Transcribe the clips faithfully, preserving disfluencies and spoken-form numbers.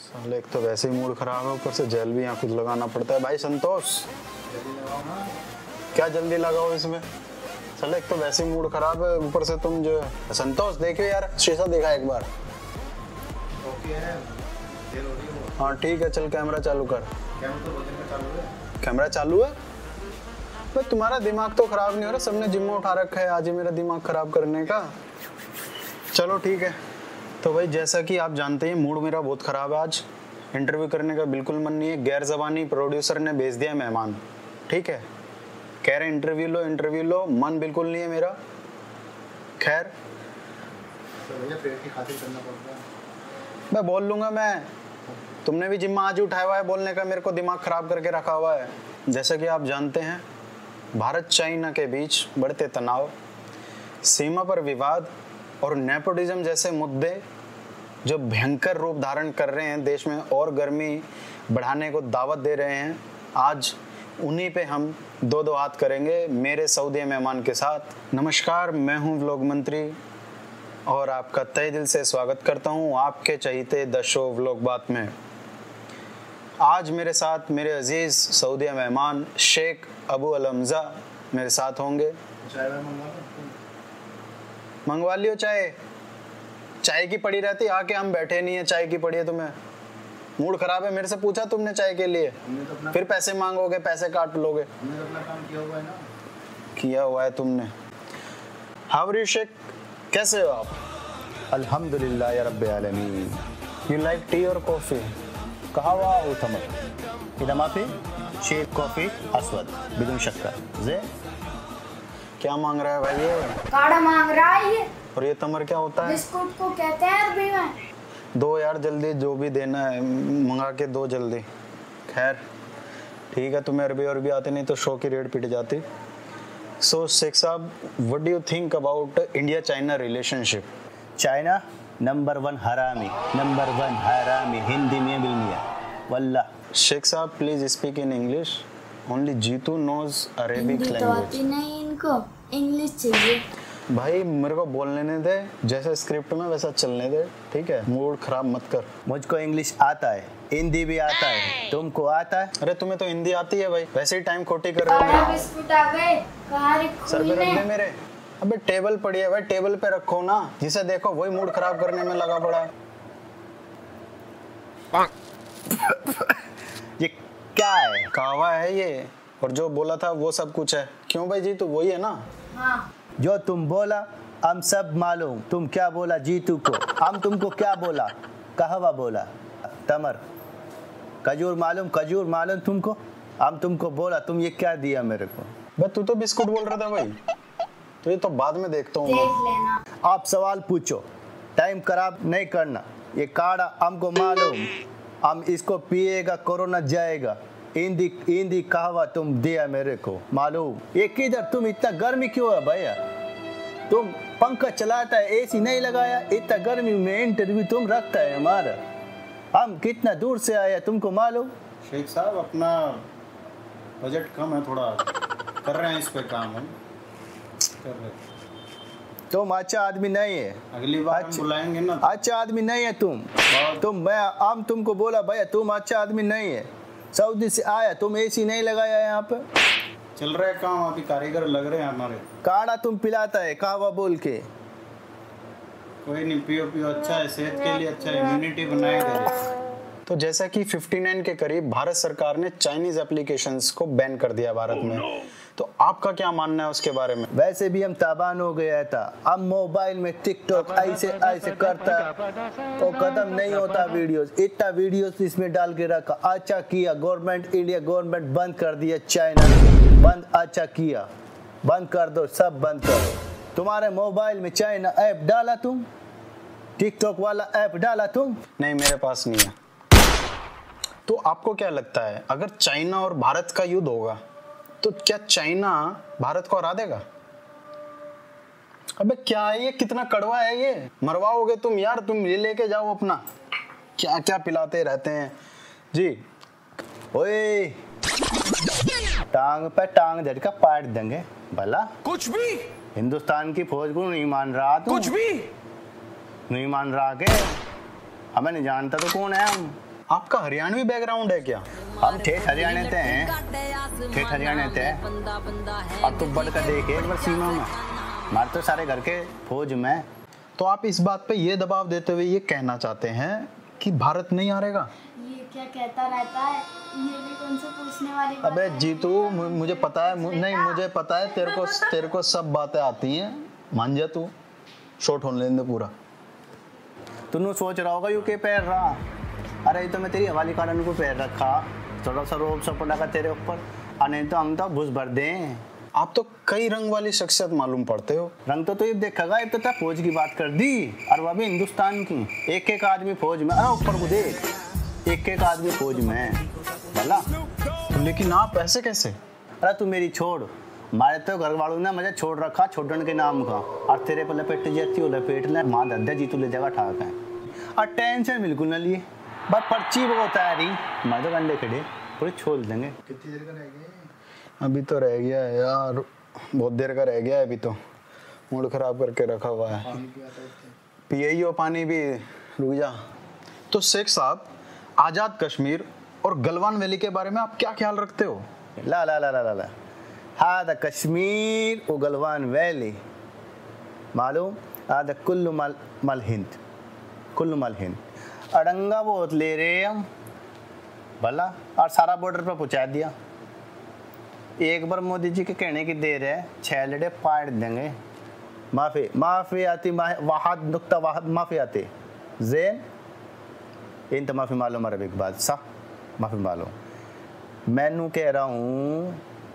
साले एक तो वैसे ही मूड खराब है, ऊपर से जेल भी यहाँ कुछ लगाना पड़ता है। भाई संतोष, क्या जल्दी लगाओ इसमें? साले एक तो वैसे ही मूड खराब है, ऊपर से तुम जो है। संतोष देखियो यार, शीशा देखा एक बार? ओके है, देर हो रही है वो। हाँ ठीक है, चल कैमरा चालू कर। कैमरा तो बहुत देर में चालू है। कैमरा चालू है? भाई तुम्हारा दिमाग तो खराब नहीं हो रहा, सबने जिम में उठा रखा है, आज ही मेरा दिमाग खराब करने का। चलो ठीक है। तो भाई जैसा कि आप जानते हैं, मूड मेरा बहुत खराब है आज, इंटरव्यू करने का बिल्कुल मन नहीं है। गैर ज़बानी प्रोड्यूसर ने भेज दिया मेहमान, ठीक है, कह रहे इंटरव्यू लो इंटरव्यू लो, मन बिल्कुल नहीं है मेरा। खैर तो भैया पेट की खातिर करना पड़ता है। मैं बोल लूँगा मैं, तुमने भी जिम्मा आज उठाया हुआ है बोलने का, मेरे को दिमाग खराब करके रखा हुआ है। जैसा कि आप जानते हैं, भारत चाइना के बीच बढ़ते तनाव, सीमा पर विवाद और नेपोटिज्म जैसे मुद्दे जो भयंकर रूप धारण कर रहे हैं देश में और गर्मी बढ़ाने को दावत दे रहे हैं, आज उन्हीं पे हम दो दो हाथ करेंगे मेरे सऊदी मेहमान के साथ। नमस्कार, मैं हूं व्लॉग मंत्री और आपका तहे दिल से स्वागत करता हूं आपके चहीते द शो व्लॉग बात में। आज मेरे साथ मेरे अजीज सऊदी मेहमान शेख अबू अल हमजा मेरे साथ होंगे। चाय मंगवा मंगवा लियो चाय, चाय की पड़ी रहती, आके हम बैठे नहीं है, चाय की पड़ी है तुम्हें। मूड खराब है, मेरे से पूछा तुमने चाय के लिए, तो फिर पैसे मांगोगे, पैसे काट लोगे। हमने तो अपना काम किया हुआ है ना। किया हुआ है तुमने। हाउ आर यू शेख, कैसे हो आप? अल्हम्दुलिल्लाह या रब्बिल आलमीन। यू लाइक टी और कॉफी? कहवा उतमर इधर माफी शेक कॉफी अस्वद बिदुन शक्कर जे। क्या मांग रहा है भाई ये? काढ़ा मांग रहा है ये। और ये तमर क्या होता है? बिस्कुट को कहते हैं अरबी में। दो यार जल्दी, जो भी देना है मंगा के दो जल्दी। खैर ठीक है, तुम्हें अरबी और भी आते नहीं तो शो की रेट पिट जाती। सो शेख साहब, what do you think about India China relationship? China number one हरामी, नंबर वन हरामी, हिंदी में बिलमिया वल्लाह। शेख साहब please speak in English, only Jitu knows Arabic Hindi तो आती लैंग्वेज। नहीं इनको, इंग्लिश चाहिए। भाई मेरे को बोलने दे, जैसे स्क्रिप्ट में वैसा चलने दे, ठीक है? मूड खराब मत कर। मुझको इंग्लिश आता है, हिंदी भी आता है, तुमको आता है? अरे तुम्हें तो हिंदी आती है भाई, वैसे ही टाइम खोटी कर रहे हो काढ़ा मेरा। बिस्कुट आ गए, कहाँ सर पे रखूं रख दे इन्हें? मेरे। अबे टेबल पड़ी है भाई, टेबल पे रखो ना, जिसे देखो वही मूड खराब करने में लगा पड़ा है। ये क्या है? कहवा है ये, और जो बोला था वो सब कुछ है। क्यों भाई जी, तो वही है ना? हाँ। जो तुम बोला हम सब मालूम, तुम क्या बोला जीतू को, हम तुमको क्या बोला, कहवा बोला, तमर खजूर मालूम, खजूर मालूम तुमको, हम तुमको बोला, तुम ये क्या दिया मेरे को? भाई तू तो बिस्कुट बोल रहा था भाई, तो ये तो बाद में देखता हूँ। देख लेना। आप सवाल पूछो, टाइम खराब नहीं करना। ये काढ़ा हमको मालूम, हम इसको पिएगा कोरोना जाएगा। हिंदी हिंदी कहवा तुम दिया मेरे को मालूम। ये किधर, तुम इतना गर्मी क्यों है भैया? तुम पंखा चलाता है, एसी नहीं लगाया, इतना गर्मी में इंटरव्यू तुम रखता है हमारा। हम कितना दूर से आया तुमको मालूम? शेख साहब अपना बजट कम है थोड़ा, कर रहे हैं इस पे काम हम कर रहे हैं। तुम अच्छा आदमी नहीं है, अगली बार हम बुलाएंगे ना। अच्छा आदमी नहीं है तुम। तुम मैं हम तुमको बोला भैया तुम अच्छा आदमी नहीं है। सऊदी से आया, तुम एसी नहीं लगाया यहाँ पे। चल रहा है काम, अभी कारीगर लग रहे हैं हमारे। काढ़ा तुम पिलाता है कहवा बोल के। कोई नहीं, पियो पियो, अच्छा है, सेहत के लिए अच्छा है, इम्यूनिटी बनाएगा। तो जैसा कि उनसठ के करीब भारत सरकार ने चाइनीज एप्लीकेशंस को बैन कर दिया भारत में, तो आपका क्या मानना है उसके बारे में? वैसे भी हम ताबान हो गया था, अब मोबाइल में टिकटॉक ऐसे ऐसे करता वो खत्म नहीं होता वीडियोस, इतना वीडियोस इसमें डाल के रखा। अच्छा किया गवर्नमेंट, इंडिया गवर्नमेंट बंद कर दिया चाइना, बंद अच्छा किया, बंद कर दो, सब बंद करो। तुम्हारे मोबाइल में चाइना ऐप डाला तुम, टिकटॉक वाला ऐप डाला तुम? नहीं, मेरे पास नहीं है। तो आपको क्या लगता है, अगर चाइना और भारत का युद्ध होगा तो क्या चाइना भारत को हरा देगा? अबे क्या है ये, कितना कड़वा है ये, मरवाओगे तुम यार। तुम ये लेके जाओ अपना, क्या क्या पिलाते रहते हैं जी। ओए टांग पे टांग झटका पाट देंगे भला। कुछ भी हिंदुस्तान की फौज को नहीं मान रहा तू? कुछ भी नहीं मान रहा के? हमें नहीं जानता तो कौन है हम? आपका हरियाणवी बैकग्राउंड है क्या? हम ठेठ हरियाणा ते हैं, ठेठ हरियाणा ते हैं। और तू बढ़ कर देखे एक बार सीमा में, हमारे तो सारे घर के फौज में। तो आप इस बात पे ये दबाव देते हुए ये कहना चाहते हैं कि भारत नहीं हारेगा? ये क्या कहता रहता है, ये भी कौन से पूछने वाली बात अबे है? जीतू, मु- मुझे पता है, मु- नहीं मुझे पता है तेरे को तेरे को सब बातें आती हैं, मान जा तू, शॉर्ट होने लेने दे पूरा। तू सोच रहा होगा यू के पैर रहा, अरे ये तो मैं तेरी हवाली कारण को पैर रखा, थोड़ा सा रोब सा पड़ा तेरे ऊपर, और नहीं तो हम तो घुस भर दें। आप तो कई रंग वाली शख्सियत मालूम पड़ते हो। रंग तो तू ये देखेगा, ये तो था फौज की बात कर दी, और वह भी हिंदुस्तान की। एक एक आदमी फौज में, अरे ऊपर को देख, एक एक आदमी फौज में भला। तो लेकिन आप ऐसे कैसे? अरे तू मेरी छोड़, हमारे तो घर वालों ने मुझे छोड़ रखा छोड़न के नाम का, और तेरे पे लपेट जाती हो लपेट ले, माँ दद्दा जी तू ले जगह ठाक है, और टेंशन बिल्कुल न लिए, बस पर्ची वो होता है रही, मैं तो गंडे खड़े पूरे छोड़ देंगे। कितनी देर का रह गया? अभी तो रह गया है यार, बहुत देर का रह गया है, अभी तो मूड खराब करके रखा हुआ है। पानी पिया था? पिए ही हो पानी भी, रुक जा। तो शेख साहब, आज़ाद कश्मीर और गलवान वैली के बारे में आप क्या ख्याल रखते हो? ला ला ला ला ला ला हादा कश्मीर और गलवान वैली मालूम, हादा कुल्लू मल मल हिंद, कुल्लू मल हिंद। अड़ंगा बहुत ले रहे हम भला, और सारा बॉर्डर पर पहुंचा दिया। एक बार मोदी जी के कहने की देर है, छह लड़े पाड़ देंगे। माफी माफी आती वाहद नुक्ता वाहद माफी आती जैन इन तो माफी मालूम अरबिक बादशाह, माफी मालूम। मैनू कह रहा हूँ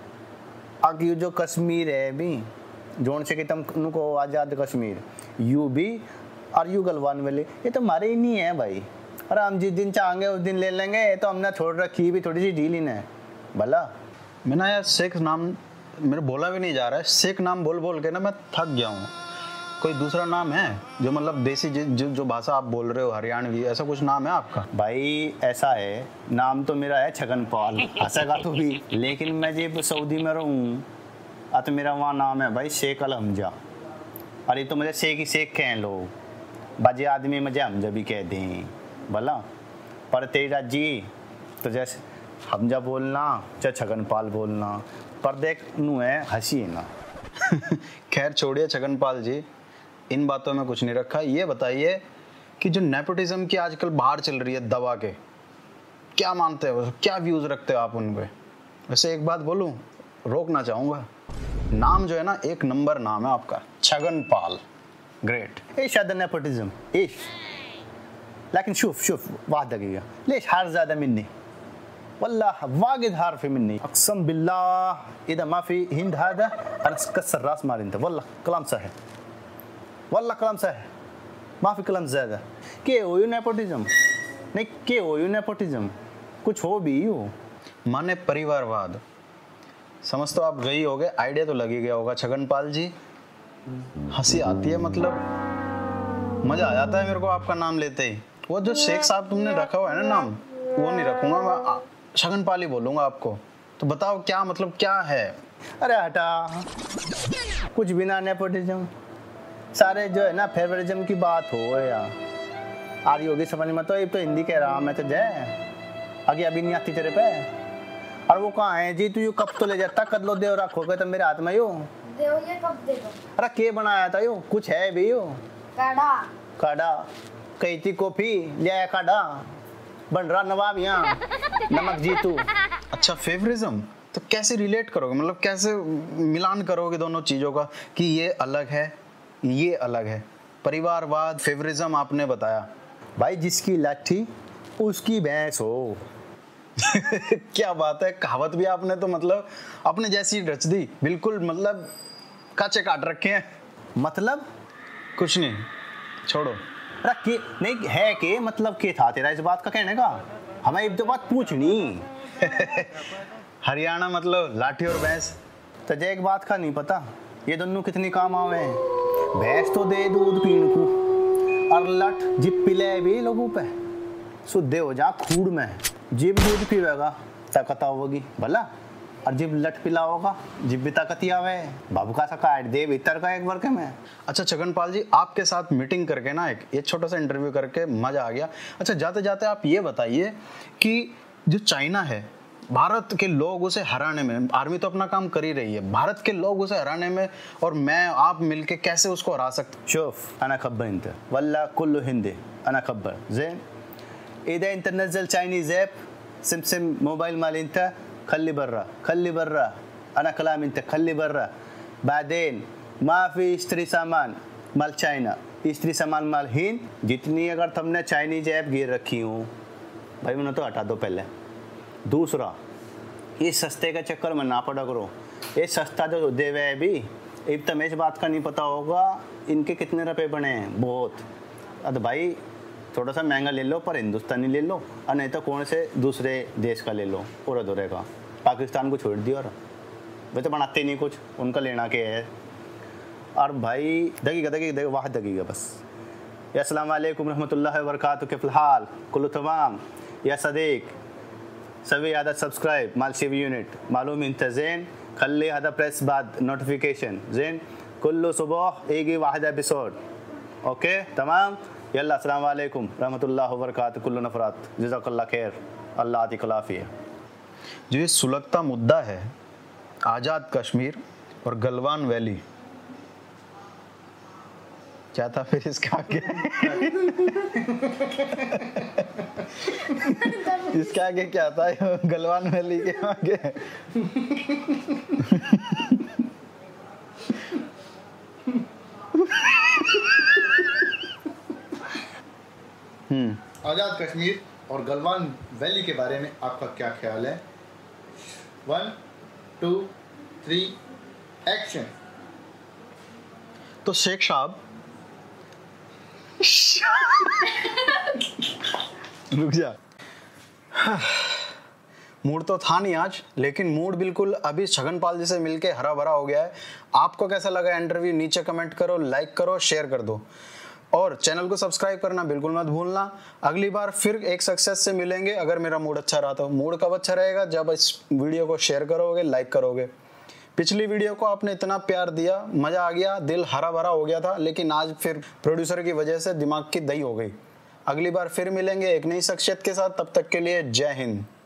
अब ये जो कश्मीर है भी जोन से कि तुम उनको आज़ाद कश्मीर, यू भी और यू गलवान वाले, ये तो हमारे ही नहीं है भाई। अरे हम जिस दिन चाहेंगे उस दिन ले लेंगे, ये तो हमने छोड़ रखी भी थोड़ी सी ढील ही है भला। मैं ना यार शेख नाम मेरे बोला भी नहीं जा रहा है, शेख नाम बोल बोल के ना मैं थक गया हूँ। कोई दूसरा नाम है जो मतलब देसी जो जो भाषा आप बोल रहे हो हरियाणवी, ऐसा कुछ नाम है आपका? भाई ऐसा है, नाम तो मेरा है छगनपाल, हंसेगा तो भी, लेकिन मैं जब सऊदी में रहूँ अब तो मेरा वहाँ नाम है भाई शेख अल हमजा। अरे तो मुझे शेख ही शेख कहें लोग, बाजे आदमी मुझे हमजा भी कह दें भला, पर तेरा जी तो जैसे हमजा बोलना चाहे छगनपाल बोलना, पर देख नू है हंसी है ना। खैर छोड़िए छगनपाल जी, इन बातों में कुछ नहीं रखा। ये बताइए कि जो नेपोटिज्म की आजकल बाहर चल रही है दबा के, क्या मानते हो, क्या व्यूज रखते हो आप उन पे? वैसे एक बात बोलूं, रोकना चाहूंगा, नाम जो है ना एक नंबर नाम है आपका, छगनपाल, ग्रेट। ايش هذا النيبوتيزم ايش لكن شوف شوف واحد دقيقة ليش حار زيادة مني والله واجد حار في مني اقسم بالله اذا ما في هند هذا انا كسر راس مال انت والله كلام صحيح والله كلام صحيح ما في كلام زيادة क्या हो यू नेपोटिज्म नहीं क्या हो यू नेपोटिज्म कुछ हो भी हो माने परिवारवाद, समझ तो आप गई होगे, आइडिया तो लग ही गया होगा छगनपाल जी। हंसी आती है, मतलब मजा आ जाता है मेरे को आपका नाम लेते ही। वो जो शेख साहब तुमने रखा हुआ है ना नाम, वो नहीं रखूंगा मैं, छगनपाल ही बोलूंगा आपको। तो बताओ क्या मतलब क्या है? अरे हटा कुछ बिना नेपोटिज्म, सारे जो है ना फेवरिज्म की बात हो या आ रही होगी समझ में। तो ये तो हिंदी कह रहा मैं तो जय आगे अभी नहीं आती तेरे पे। और वो कहाँ है जी, तू यू कब तो ले जाता कद लो देव रखोगे तो मेरे हाथ में यो देओगे कब देगा? अरे के बनाया था यो, कुछ है भी यो काढ़ा काढ़ा कही थी कॉफी ले आया काढ़ा बन रहा नवाब यहाँ नमक जीतू। अच्छा फेवरिज्म तो कैसे रिलेट करोगे, मतलब कैसे मिलान करोगे दोनों चीजों का कि ये अलग है ये अलग है? परिवारवाद, फेवरिज्म आपने बताया। भाई जिसकी लाठी उसकी भैंस हो। क्या बात है, कहावत भी आपने तो मतलब अपने जैसी रच दी बिल्कुल, मतलब काचे काट रखे हैं। मतलब कुछ नहीं, छोड़ो। अरे के नहीं है के मतलब के था तेरा इस बात का कहने का, हमें एक दो बात पूछनी। हरियाणा मतलब लाठी और भैंस। तुझे एक बात का नहीं पता ये दोनों कितनी काम आवे। भैंस तो दे दूध पीने को और लठ जिप पिले भी लोगों पे शुद्ध हो जा खूड़ में, जिप दूध पीवेगा ताकत होगी भला। और जिब लट पिला होगा जिब भी ताकत आवे बाबू का सका ऐड दे भीतर का एक वर्क में। अच्छा छगनपाल जी, आपके साथ मीटिंग करके ना एक ये छोटा सा इंटरव्यू करके मजा आ गया। अच्छा जाते जाते आप ये बताइए कि जो चाइना है, भारत के लोग उसे हराने में, आर्मी तो अपना काम कर ही रही है, भारत के लोग उसे हराने में और मैं आप मिलके कैसे उसको हरा सकते? शोफ अना खबर इंत वल्ला कुल्लु हिंदी अना खबर ज़ेन इधर international Chinese app sim sim mobile माल इंत खल्ली बर्रा खल्ली बर्रा अना कलाम इंत खल्ली बर्रा बादेन माफी स्त्री सामान माल चाइना स्त्री सामान माल हिंद जितनी अगर तुमने चाइनीज ऐप गिर रखी हूँ भाई उन्हें तो हटा दो पहले। दूसरा ये सस्ते का चक्कर में ना पड़ा करो, ये सस्ता जो देवे है भी अब तमें इस बात का नहीं पता होगा इनके कितने रुपए बने हैं बहुत। अब भाई थोड़ा सा महंगा ले लो पर हिंदुस्तानी ले लो और नहीं तो कौन से दूसरे देश का ले लो पूरा दौरे का। पाकिस्तान को छोड़ दिया और वे तो बनाते नहीं कुछ, उनका लेना क्या है। और भाई दगीगा दगीगा वाह दगीगा बस। अस्सलाम वालेकुम रहमतुल्लाहि व बरकातहू के फिलहाल कुल्लु तमाम या सदीक सभी आदत सब्सक्राइब माल शिव यूनिट मालूम इंत ज़ेन खल्ली हदा प्रेस बाद नोटिफिकेशन ज़ेन कुल्लु सुबह एक ही वाहिद एपिसोड ओके तमाम। यल्ला अस्सलाम वालेकुम रहमतुल्लाहि व बरकातहू कुल्लु नफरात जज़ाकल्लाह खैर अल्लाह आती खलाफिया। जो ये सुलगता मुद्दा है आज़ाद कश्मीर और गलवान वैली, क्या था फिर इसका आगे? इसके आगे क्या था? गलवान वैली के आगे आज़ाद कश्मीर और गलवान वैली के बारे में आपका क्या ख्याल है? One two three action. तो शेख साहब रुक जा। मूड तो था नहीं आज, लेकिन मूड बिल्कुल अभी छगनपाल जी से मिलके हरा भरा हो गया है। आपको कैसा लगा इंटरव्यू? नीचे कमेंट करो, लाइक करो, शेयर कर दो और चैनल को सब्सक्राइब करना बिल्कुल मत भूलना। अगली बार फिर एक सक्सेस से मिलेंगे। अगर मेरा मूड अच्छा रहा तो मूड कब अच्छा रहेगा? जब इस वीडियो को शेयर करोगे, लाइक करोगे। पिछली वीडियो को आपने इतना प्यार दिया, मजा आ गया, दिल हरा भरा हो गया था, लेकिन आज फिर प्रोड्यूसर की वजह से दिमाग की दही हो गई। अगली बार फिर मिलेंगे एक नई शख्सियत के साथ, तब तक के लिए जय हिंद।